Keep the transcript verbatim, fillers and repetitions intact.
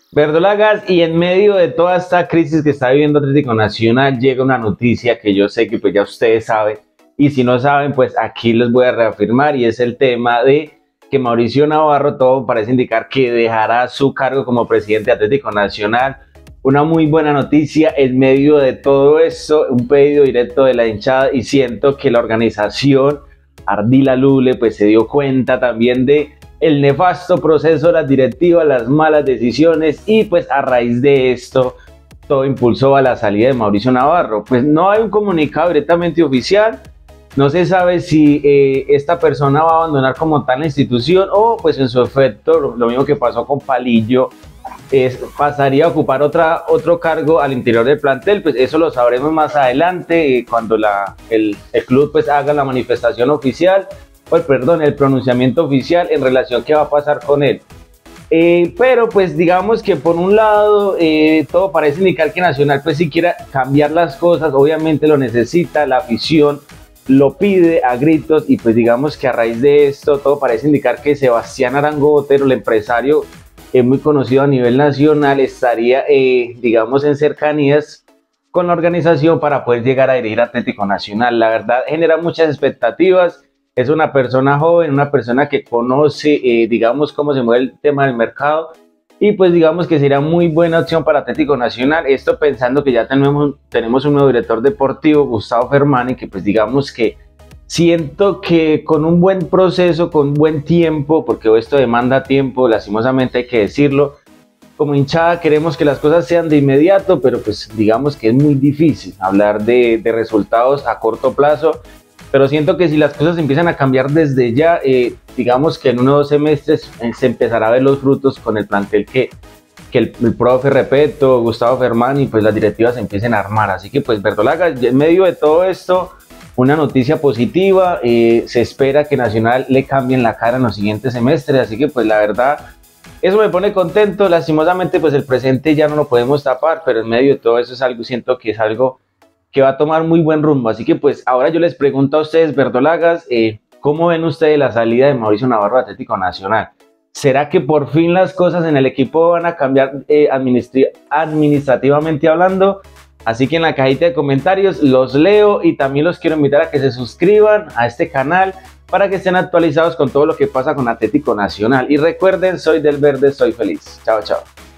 Verdolagas, y en medio de toda esta crisis que está viviendo Atlético Nacional, llega una noticia que yo sé que pues ya ustedes saben, y si no saben, pues aquí les voy a reafirmar, y es el tema de que Mauricio Navarro, todo parece indicar que dejará su cargo como presidente de Atlético Nacional. Una muy buena noticia en medio de todo esto, un pedido directo de la hinchada, y siento que la organización Ardila Lule pues se dio cuenta también de el nefasto proceso de las directivas, las malas decisiones, y pues a raíz de esto todo impulsó a la salida de Mauricio Navarro. Pues no hay un comunicado directamente oficial, no se sabe si eh, esta persona va a abandonar como tal la institución o pues en su efecto, lo, lo mismo que pasó con Palillo, es, pasaría a ocupar otra, otro cargo al interior del plantel. Pues eso lo sabremos más adelante eh, cuando la, el, el club pues haga la manifestación oficial, pues perdón, el pronunciamiento oficial en relación a qué va a pasar con él. Eh, pero pues digamos que por un lado eh, todo parece indicar que Nacional pues si quiera cambiar las cosas, obviamente lo necesita, la afición lo pide a gritos, y pues digamos que a raíz de esto todo parece indicar que Sebastián Arango Botero, el empresario eh, muy conocido a nivel nacional, estaría eh, digamos en cercanías con la organización para poder llegar a dirigir Atlético Nacional. La verdad genera muchas expectativas. Es una persona joven, una persona que conoce, eh, digamos, cómo se mueve el tema del mercado, y pues digamos que sería muy buena opción para Atlético Nacional. Esto pensando que ya tenemos, tenemos un nuevo director deportivo, Gustavo Fermani, que pues digamos que siento que con un buen proceso, con buen tiempo, porque esto demanda tiempo, lastimosamente hay que decirlo, como hinchada queremos que las cosas sean de inmediato, pero pues digamos que es muy difícil hablar de, de resultados a corto plazo. Pero siento que si las cosas empiezan a cambiar desde ya, eh, digamos que en unos dos semestres eh, se empezará a ver los frutos con el plantel que, que el, el profe Repeto, Gustavo Fermán y pues las directivas se empiecen a armar. Así que pues Verdolaga, en medio de todo esto, una noticia positiva, eh, se espera que Nacional le cambien la cara en los siguientes semestres, así que pues la verdad, eso me pone contento. Lastimosamente pues el presente ya no lo podemos tapar, pero en medio de todo eso es algo, siento que es algo que va a tomar muy buen rumbo. Así que pues ahora yo les pregunto a ustedes, Verdolagas, eh, ¿cómo ven ustedes la salida de Mauricio Navarro de Atlético Nacional? ¿Será que por fin las cosas en el equipo van a cambiar eh, administri administrativamente hablando? Así que en la cajita de comentarios los leo, y también los quiero invitar a que se suscriban a este canal para que estén actualizados con todo lo que pasa con Atlético Nacional. Y recuerden, soy del verde, soy feliz. Chao, chao.